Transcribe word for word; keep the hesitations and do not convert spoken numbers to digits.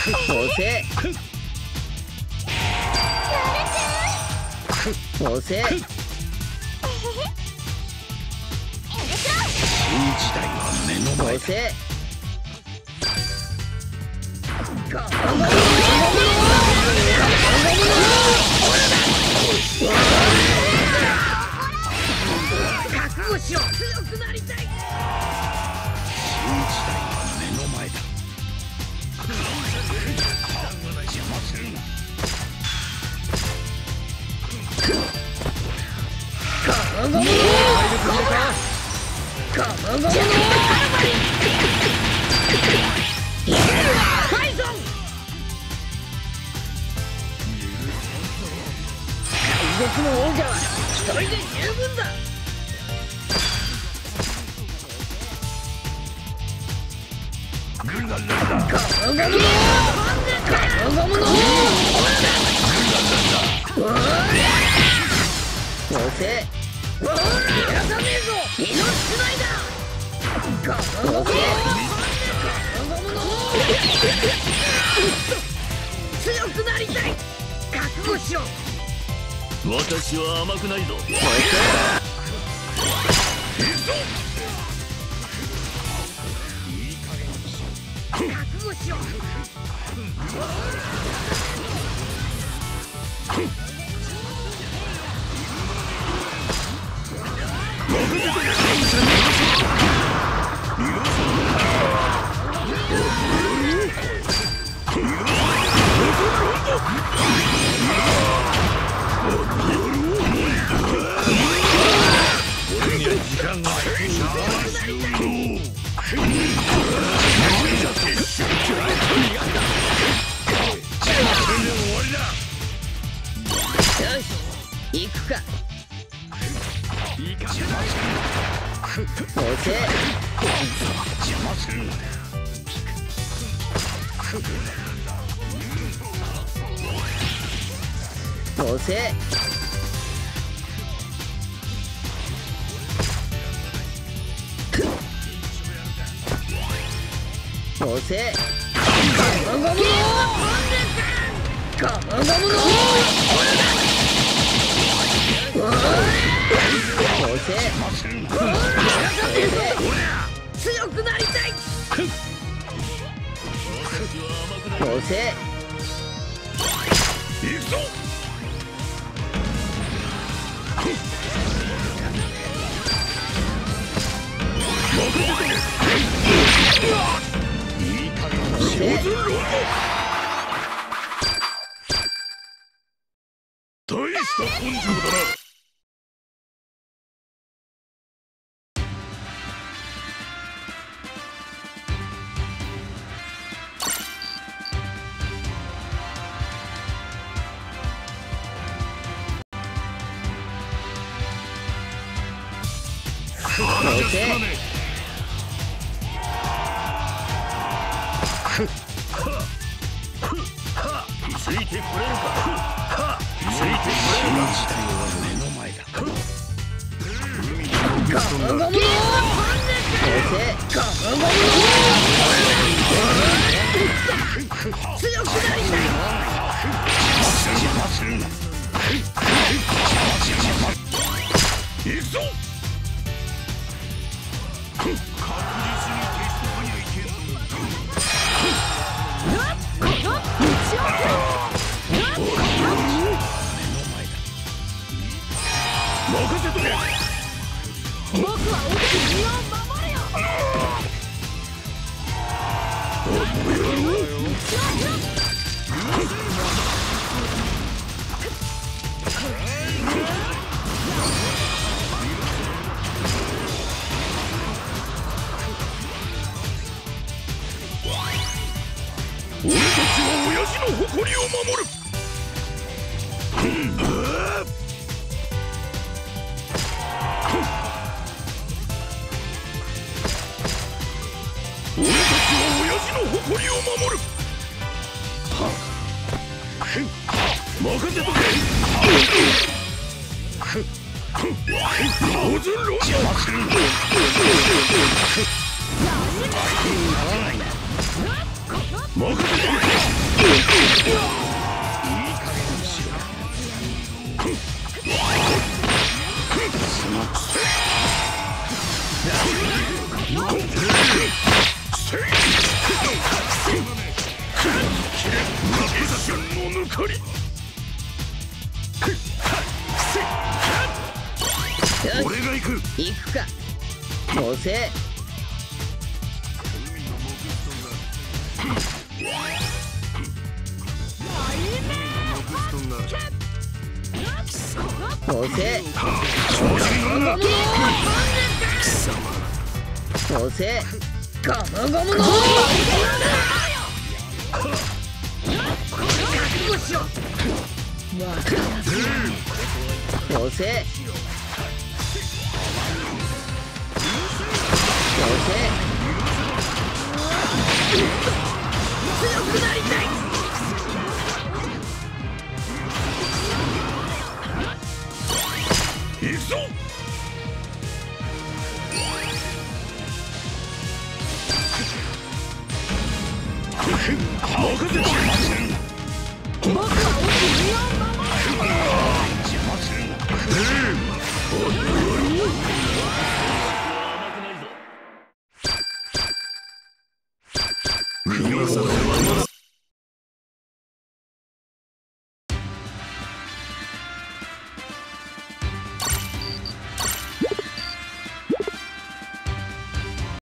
押せ押せ。 新時代は目の前だ。 押せ。覚悟しろ。強くなりたい。 新時代は目の前だ。邪魔するな。 体力入れか。体のファイゾン。海賊の王者は一人で十分だ。 ルンランランだ。 ガムガムのガムガムの押せ。やらさねえぞ。命つないだ。ガムガムのガムガムの強くなりたい。覚悟しろ。 私は甘くないぞ。 押せ。覚悟しろ。 俺には時間がない。 よし、行くか。押せ。 邪魔するな。 押せ。押せ。ガムガムのガムガムの押せ。強くなりたい。押せ。 行くぞ。いい加減な上手ロード。大した根性だな。 押せ。 ついてこれるか。ついてこれるか。時代は目の前だ。 ガムガムの押せ。ガムガムの強くなりたい。 邪魔するな。行くぞ。確実にテストパにはいけんの。任せとけ。 僕はお前に身を守るよ。 俺たちは親父の誇りを守る。俺たちは親父の誇りを守る。任せとけ。上手ロード。任せとけ。 俺が行く。 行くか。押せ。押せ。押せ。ゴムゴムの。覚悟しろ。押せ。強くなりたい。行くぞ。任せて。僕は落ちるよ。